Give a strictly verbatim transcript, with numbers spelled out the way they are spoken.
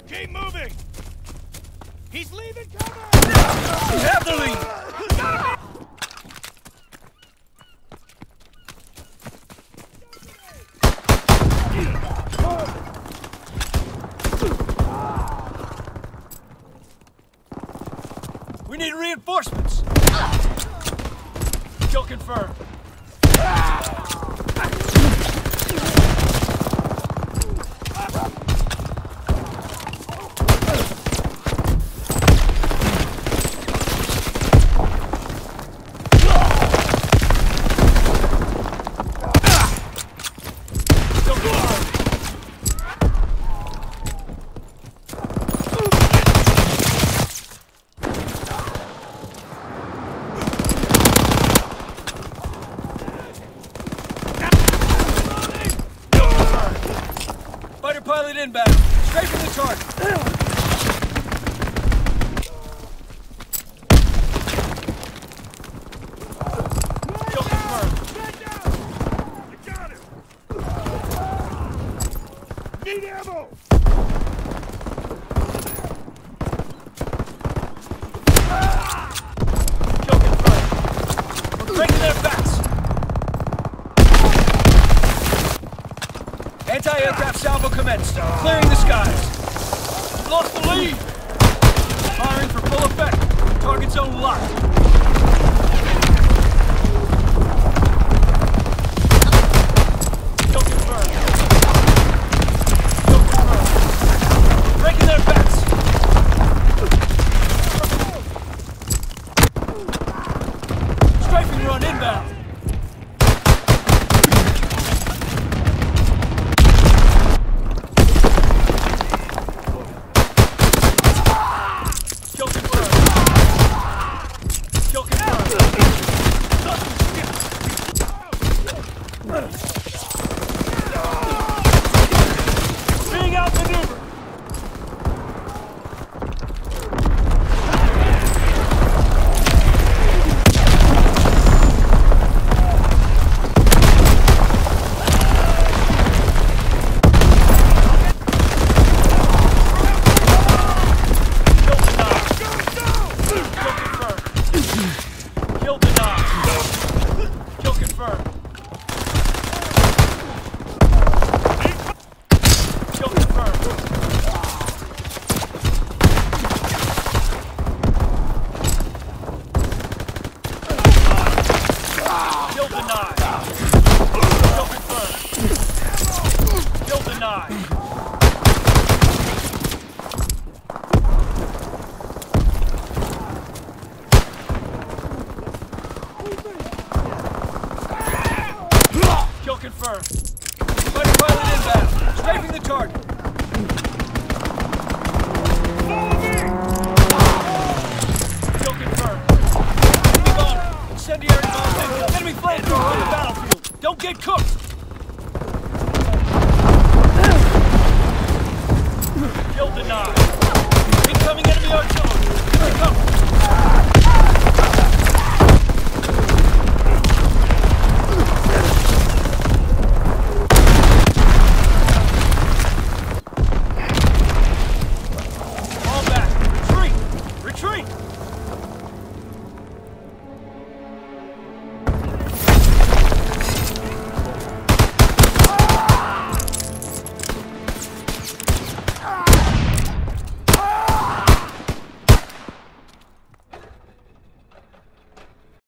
Keep moving! He's leaving cover! We have the lead! We need reinforcements! Kill confirmed. Fighter pilot inbound. Straight from the target. Kill confirmed. I got him! Need ammo! Kill confirmed. We're breaking their backs. Anti-aircraft salvo commenced. Clearing the skies. We've lost the lead. Firing for full effect. Target zone locked. Kill confirmed. Kill confirmed. We're breaking their backs. Strafing run inbound. Kill confirmed. Kill confirmed. Being outmaneuvered. Kill denied. Kill confirmed. Kill confirmed. Kill denied. Kill confirmed. Kill denied. Kill confirmed. Fighter pilot inbound. Strafing the target. Follow me! Kill confirmed. Keep on. Incendiary bombs incoming. Enemy flamethrower on the battlefield. Don't get cooked.